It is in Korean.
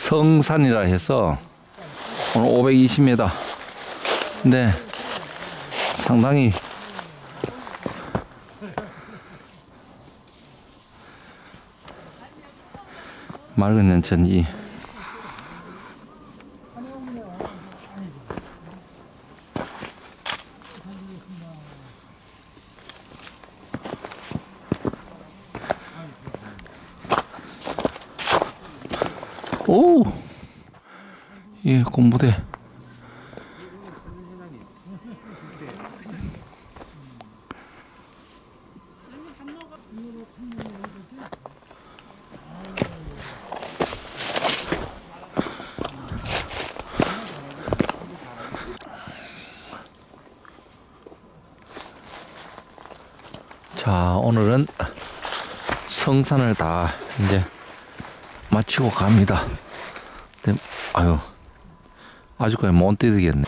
성산이라 해서 오늘 520m. 근데 상당히 맑은 연천이 오! 예, 공부대. 자, 오늘은 성산을 다 이제 마치고 갑니다. 근데, 아유, 아직까지 못 뛰겠네.